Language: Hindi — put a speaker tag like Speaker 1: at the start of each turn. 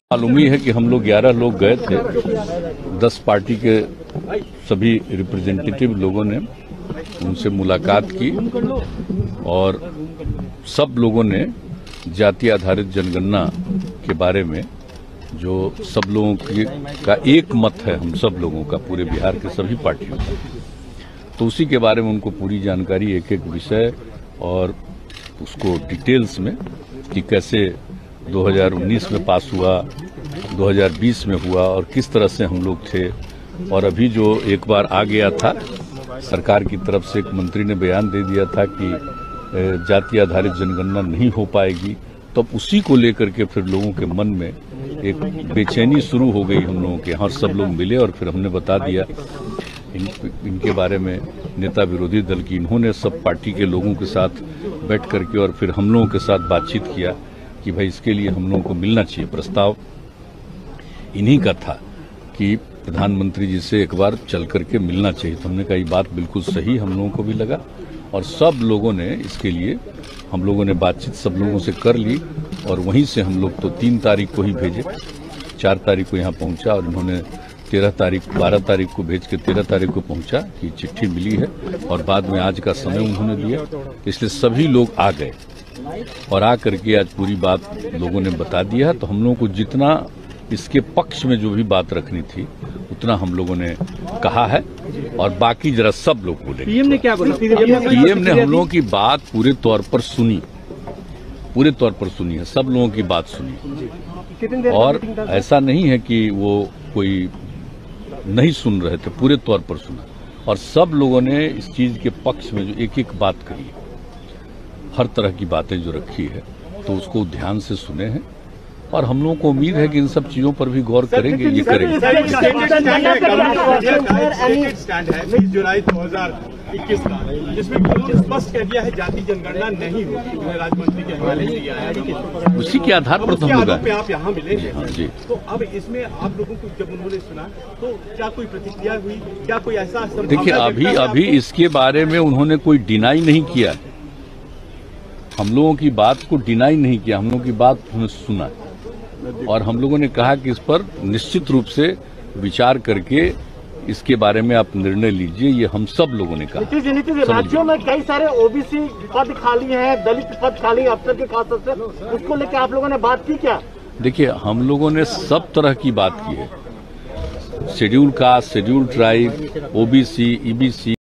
Speaker 1: मालूम ही है कि हम लोग 11 लोग गए थे। 10 पार्टी के सभी रिप्रेजेंटेटिव लोगों ने उनसे मुलाकात की और सब लोगों ने जाति आधारित जनगणना के बारे में जो सब लोगों का एक मत है, हम सब लोगों का, पूरे बिहार के सभी पार्टियों का, तो उसी के बारे में उनको पूरी जानकारी, एक एक विषय और उसको डिटेल्स में कि कैसे 2019 में पास हुआ, 2020 में हुआ और किस तरह से हम लोग थे। और अभी जो एक बार आ गया था, सरकार की तरफ से एक मंत्री ने बयान दे दिया था कि जाति आधारित जनगणना नहीं हो पाएगी, तो अब उसी को लेकर के फिर लोगों के मन में एक बेचैनी शुरू हो गई हम लोगों के यहाँ। सब लोग मिले और फिर हमने बता दिया इनके बारे में, नेता विरोधी दल की, इन्होंने सब पार्टी के लोगों के साथ बैठ करके और फिर हम लोगों के साथ बातचीत किया कि भाई इसके लिए हम लोगों को मिलना चाहिए। प्रस्ताव इन्हीं का था कि प्रधानमंत्री जी से एक बार चल करके मिलना चाहिए। तो हमने कहा ये बात बिल्कुल सही हम लोगों को भी लगा और सब लोगों ने इसके लिए, हम लोगों ने बातचीत सब लोगों से कर ली और वहीं से हम लोग तो 3 तारीख को ही भेजे, 4 तारीख को यहाँ पहुंचा और इन्होंने 12 तारीख को भेज के 13 तारीख को पहुंचा कि चिट्ठी मिली है और बाद में आज का समय उन्होंने दिया। इसलिए सभी लोग आ गए और आ करके आज पूरी बात लोगों ने बता दिया। तो हम लोगों को जितना इसके पक्ष में जो भी बात रखनी थी उतना हम लोगों ने कहा है और बाकी जरा सब लोग बोले।
Speaker 2: पीएम ने क्या बोला?
Speaker 1: पीएम ने हम लोगों की बात पूरे तौर पर सुनी, पूरे तौर पर सुनी है, सब लोगों की बात सुनी और ऐसा नहीं है कि वो कोई नहीं सुन रहे थे, पूरे तौर पर सुना और सब लोगों ने इस चीज के पक्ष में जो एक एक बात कही, हर तरह की बातें जो रखी है, तो उसको ध्यान से सुने हैं और हम लोगों को उम्मीद है कि इन सब चीजों पर भी गौर करेंगे, ये करेंगे।
Speaker 2: जुलाई 2021 का जिसमें स्पष्ट कह दिया है जाति जनगणना नहीं होगी, राज्यमंत्री के हवाले दिया है,
Speaker 1: उसी के आधार पर तो हम लोग
Speaker 2: आप यहाँ मिलेंगे।
Speaker 1: हाँ जी।
Speaker 2: तो अब इसमें आप लोगों को जब उन्होंने सुना तो क्या कोई प्रतिक्रिया हुई, क्या कोई ऐसा?
Speaker 1: देखिए अभी इसके बारे में उन्होंने कोई डिनाई नहीं किया, हम लोगों की बात को डिनाई नहीं किया, हम लोगों की बात उन्होंने सुना और हम लोगों ने कहा कि इस पर निश्चित रूप से विचार करके इसके बारे में आप निर्णय लीजिए, ये हम सब लोगों ने कहा।
Speaker 3: राज्यों में कई सारे ओबीसी पद खाली हैं, दलित पद खाली, अफसर के खास तौर से, उसको लेकर आप लोगों ने बात की क्या?
Speaker 1: देखिए हम लोगों ने सब तरह की बात की है, schedule caste, schedule tribe, OBC, EBC,